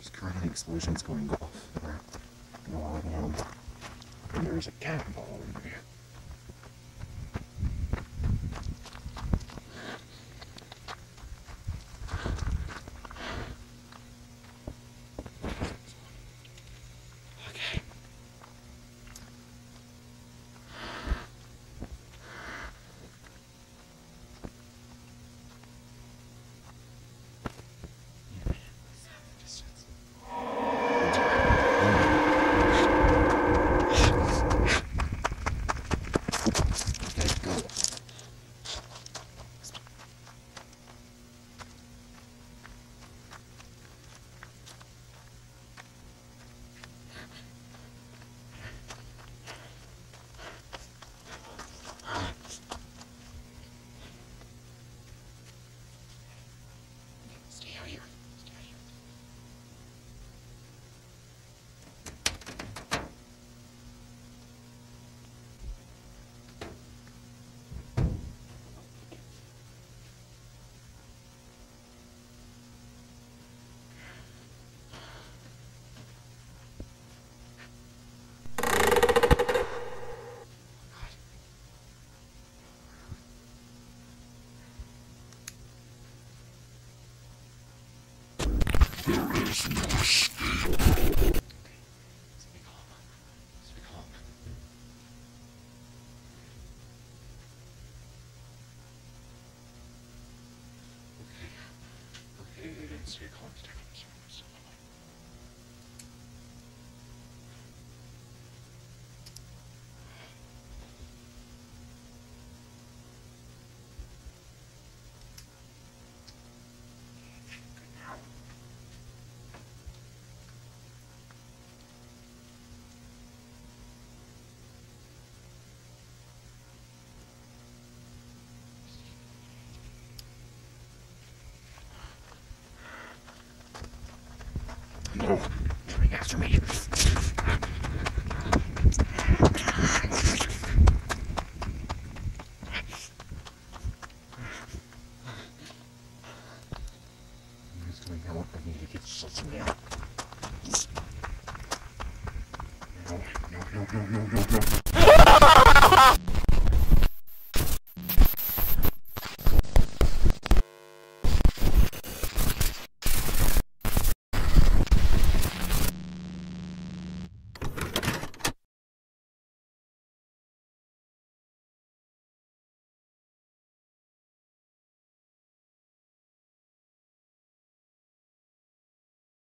There's currently explosions going off. And there's a cannonball in there. Okay. Stay out here. Stay out here. There is no escape. Stay calm. Stay calm. Okay. Okay, stay calm. Stay calm. Stay calm. Good now. No, coming after me. What's going on? I need to get something now. No.